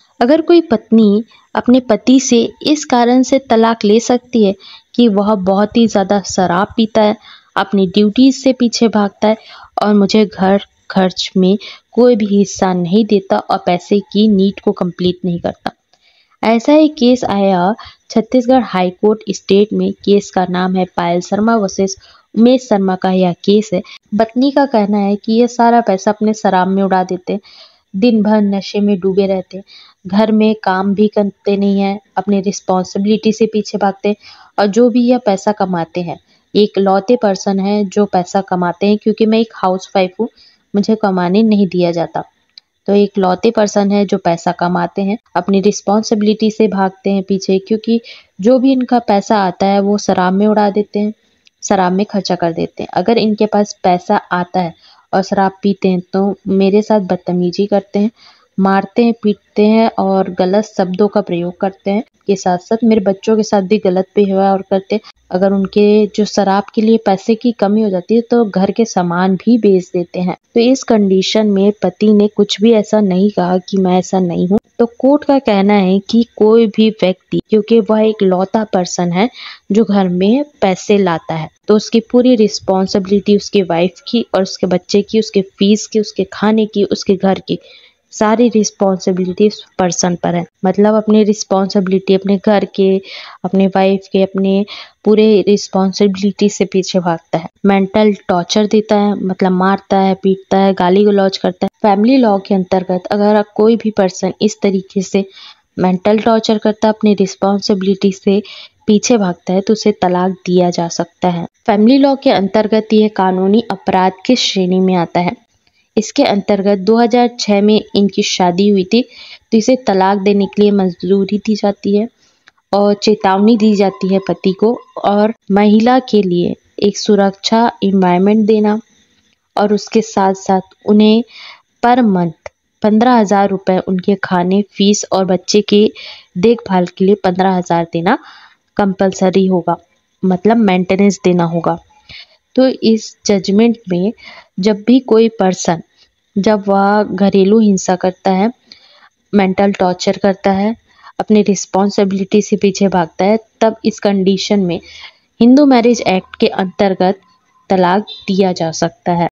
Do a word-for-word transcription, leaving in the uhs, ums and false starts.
अगर कोई पत्नी अपने पति से इस कारण से तलाक ले सकती है कि वह बहुत ही ज़्यादा शराब पीता है, अपनी ड्यूटीज से पीछे भागता है और मुझे घर खर्च में कोई भी हिस्सा नहीं देता और पैसे की नीड को कंप्लीट नहीं करता। ऐसा एक केस आया छत्तीसगढ़ हाई कोर्ट स्टेट में। केस का नाम है पायल शर्मा वर्सेस उमेश शर्मा का यह केस है। पत्नी का कहना है कि यह सारा पैसा अपने शराब में उड़ा देते हैं, दिन भर नशे में डूबे रहते हैं, घर में काम भी करते नहीं है, अपने रिस्पॉन्सिबिलिटी से पीछे भागते हैं और जो भी यह पैसा कमाते हैं, एक लौते पर्सन है जो पैसा कमाते हैं, क्योंकि मैं एक हाउस वाइफ हूँ, मुझे कमाने नहीं दिया जाता। तो एक लौते पर्सन है जो पैसा कमाते हैं, अपनी रिस्पॉन्सिबिलिटी से भागते हैं पीछे, क्योंकि जो भी इनका पैसा आता है वो शराब में उड़ा देते हैं, शराब में खर्चा कर देते हैं। अगर इनके पास पैसा आता है और शराब पीते हैं तो मेरे साथ बदतमीजी करते हैं, मारते हैं, पीटते हैं और गलत शब्दों का प्रयोग करते हैं। के साथ साथ मेरे बच्चों के साथ भी गलत व्यवहार करते हैं। अगर उनके जो शराब के लिए पैसे की कमी हो जाती है तो घर के सामान भी बेच देते हैं। तो इस कंडीशन में पति ने कुछ भी ऐसा नहीं कहा कि मैं ऐसा नहीं हूँ। तो कोर्ट का कहना है कि कोई भी व्यक्ति, क्योंकि वह एक लौता पर्सन है जो घर में पैसे लाता है, तो उसकी पूरी रिस्पॉन्सिबिलिटी उसके वाइफ की और उसके बच्चे की, उसके फीस की, उसके खाने की, उसके घर की, सारी रिस्पॉन्सिबिलिटी उस पर्सन पर है। मतलब अपनी रिस्पॉन्सिबिलिटी अपने घर के, अपने वाइफ के, अपने पूरे रिस्पॉन्सिबिलिटी से पीछे भागता है। मेंटल टॉर्चर देता है, मतलब मारता है, पीटता है, गाली गलौज करता है। फैमिली लॉ के अंतर्गत अगर कोई भी पर्सन इस तरीके से मेंटल टॉर्चर करता है, अपनी रिस्पॉन्सिबिलिटी से पीछे भागता है, तो उसे तलाक दिया जा सकता है। फैमिली लॉ के अंतर्गत यह कानूनी अपराध की श्रेणी में आता है। इसके अंतर्गत दो हज़ार छह में इनकी शादी हुई थी, तो इसे तलाक देने के लिए मंजूरी दी जाती है और चेतावनी दी जाती है पति को, और महिला के लिए एक सुरक्षा एनवायरनमेंट देना और उसके साथ साथ उन्हें पर मंथ पंद्रह हजार रुपये उनके खाने, फीस और बच्चे के देखभाल के लिए पंद्रह हजार देना कंपलसरी होगा, मतलब मेंटेनेंस देना होगा। तो इस जजमेंट में जब भी कोई पर्सन, जब वह घरेलू हिंसा करता है, मेंटल टॉर्चर करता है, अपनी रिस्पॉन्सिबिलिटी से पीछे भागता है, तब इस कंडीशन में हिंदू मैरिज एक्ट के अंतर्गत तलाक दिया जा सकता है।